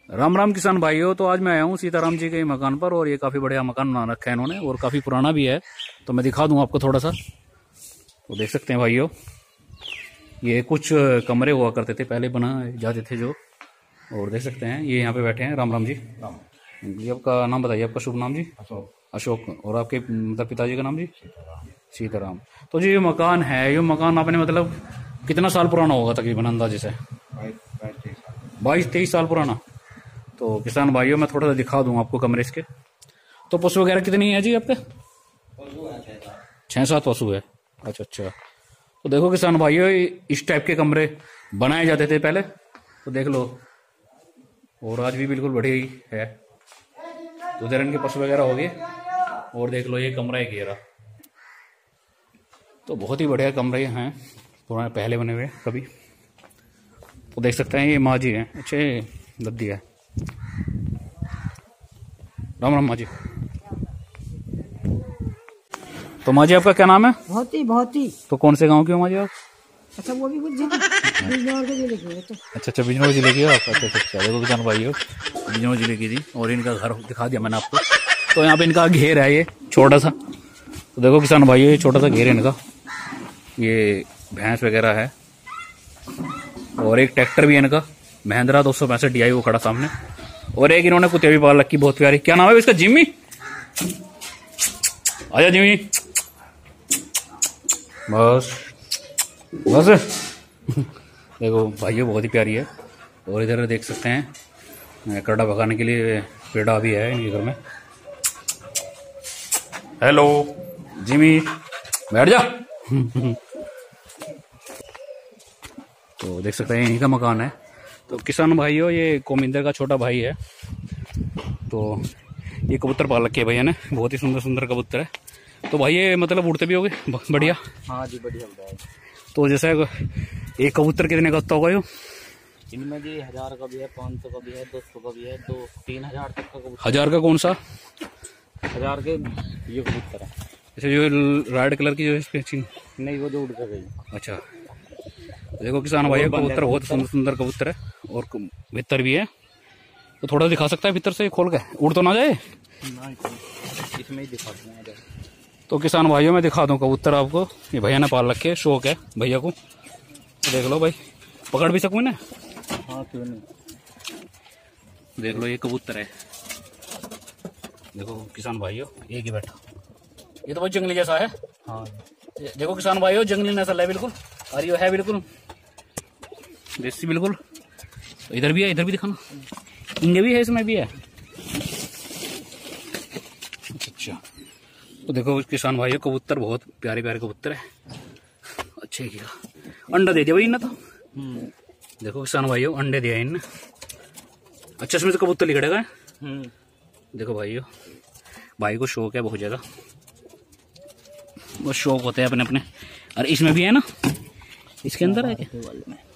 राम राम किसान भाइयों। तो आज मैं आया हूँ सीताराम जी के मकान पर और ये काफी बढ़िया मकान बना रखा है इन्होंने और काफी पुराना भी है। तो मैं दिखा दूं आपको थोड़ा सा। तो देख सकते हैं भाइयों, ये कुछ कमरे हुआ करते थे पहले, बना जाते थे जो। और देख सकते हैं ये यहाँ पे बैठे हैं। राम राम जी। जी आपका नाम बताइए, आपका शुभ नाम जी? अशोक। और आपके मतलब पिताजी का नाम जी? सीताराम। तो जी ये मकान है, ये मकान आपने मतलब कितना साल पुराना होगा तकरीबन अंदाजे से? 22-23 साल पुराना। तो किसान भाइयों मैं थोड़ा सा दिखा दूं आपको कमरे इसके। तो पशु वगैरह कितनी है जी आपके? 6-7 पशु है। अच्छा अच्छा। तो देखो किसान भाइयों, इस टाइप के कमरे बनाए जाते थे पहले, तो देख लो। और आज भी बिल्कुल बढ़िया ही है। तो उधर इनके पशु वगैरह हो गए और देख लो ये कमरा है घेरा। तो बहुत ही बढ़िया कमरे हैं, पुराने पहले बने हुए कभी। तो देख सकते हैं ये माँ जी हैं। अच्छे गद्दी है। राम राम माँ जी। तो माँ जी आपका क्या नाम है? बहुत ही। तो कौन से गांव की हो माँ जी आप? अच्छा वो भी कुछ बिजनौर के जिले की है। तो अच्छा बिजनौर जिले की हो आप? अच्छा। देखो किसान भाई हो, बिजनौर जिले की थी। और इनका घर दिखा दिया मैंने आपको। तो यहाँ पे इनका घेर है ये छोटा सा। तो देखो किसान भाई, ये छोटा सा घेर है इनका। ये भैंस वगैरह है और एक ट्रैक्टर भी है इनका, महिंद्रा 265 DI वो खड़ा सामने। और एक इन्होंने कुत्ते भी पाल रखी, बहुत प्यारी। क्या नाम है इसका? जिम्मी। आजा जिम्मी। बस देखो भाइयों बहुत ही प्यारी है। और इधर देख सकते हैं करड़ा भगाने के लिए पेड़ा भी है इनके घर में। हेलो जिमी, बैठ जा। तो देख सकते हैं इन्हीं का मकान है। तो किसान भाइयों, ये कोमिंदर का छोटा भाई है। तो ये कबूतर पाल रखे है भैया ने, बहुत ही सुंदर सुंदर कबूतर है। तो भाई ये मतलब उड़ते भी होगे बढ़िया? हाँ जी बढ़िया। तो जैसे एक कबूतर कितने का होता होगा यो? इनमें जी 1000 का भी है, 500 का भी है, 200 का भी है, तो 3000 तक का कबूतर। 1000 का कौन सा? 1000 के ये कबूतर है। अच्छा जो रेड कलर की जो है? नहीं वो जो उड़ कर गई। अच्छा। देखो किसान भाई कबूतर बहुत सुंदर सुंदर कबूतर है और भीतर भी है। तो थोड़ा दिखा सकता है भीतर से खोल के, उड़ तो ना जाए? इसमें ही दिखा दूंगा। तो किसान भाइयों मैं दिखा दूं कबूतर आपको। ये भैया ने पाल रखे, शौक है भैया को। तो देख लो भाई, पकड़ भी सकूं ना? हाँ क्यों नहीं। देख लो ये कबूतर है। देखो किसान भाइयों, एक ही बैठा। ये तो भाई जंगली जैसा है। हाँ देखो किसान भाइयों, जंगली नस्ल है बिल्कुल। और ये है बिल्कुल देसी बिल्कुल। तो इधर भी है, इधर भी दिखाना। इनके भी है, इसमें भी है। अच्छा। तो देखो किसान भाइयों, कबूतर बहुत प्यारे प्यारे कबूतर है। अच्छे किया, अंडा दे दिया भाई इनने तो। देखो किसान भाइयों, अंडे दिया इनने। अच्छा, इसमें तो कबूतर निकलेगा। देखो भाइयों, भाई को शौक है बहुत ज्यादा, वो शौक होते हैं अपने अपने। और इसमें भी है ना, इसके अंदर है क्या?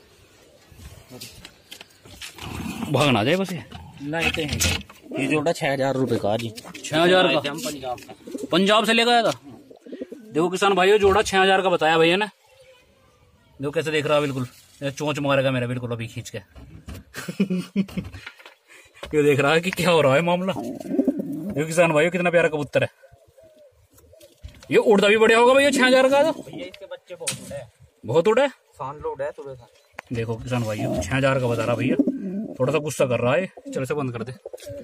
भाग ना जाए बस। ये ये जोड़ा 6000 रुपए का जी। 6000 का? पंजाब से लेकर आया था। देखो किसान भाइयों, जोड़ा 6000 का बताया भैया ने। देखो कैसे देख रहा है बिल्कुल, चोंच मारेगा मेरा बिल्कुल अभी खींच के। ये देख रहा है कि क्या हो रहा है मामला। देखो किसान भाइयों, कितना प्यारा कबूतर है। ये उड़ता भी बढ़िया होगा भैया 6000 का। तो भैया इसके बच्चे बहुत उड़े, बहुत उड़े। सान लोड है थोड़ा सा। देखो किसान भाइयों, 6000 का बता रहा भैया। थोड़ा सा गुस्सा कर रहा है, चलो से बंद कर दे।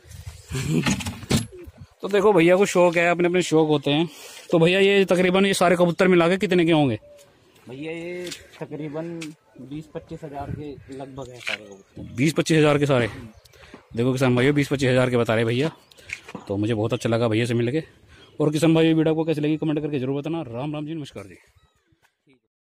तो देखो भैया को शौक है, अपने अपने शौक होते हैं। तो भैया ये तकरीबन ये सारे कबूतर मिला के कितने के होंगे? भैया ये तकरीबन 20-25 हजार के लगभग है सारे कबूतर। 20-25 हजार के सारे? देखो किसान भाइयों, 20-25 हजार के बता रहे भैया। तो मुझे बहुत अच्छा लगा भैया से मिल के। और किसान भाई वीडियो को कैसे लगी कमेंट करके जरूर बताना। राम राम जी, नमस्कार जी।